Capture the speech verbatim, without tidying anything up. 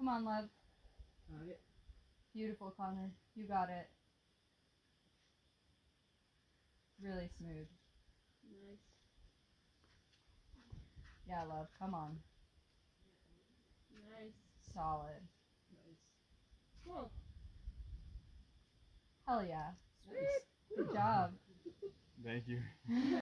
Come on, love. Alright. Beautiful, Connor. You got it. Really smooth. Nice. Yeah, love. Come on. Nice. Solid. Nice. Cool. Hell yeah. Sweet. Good job. Thank you.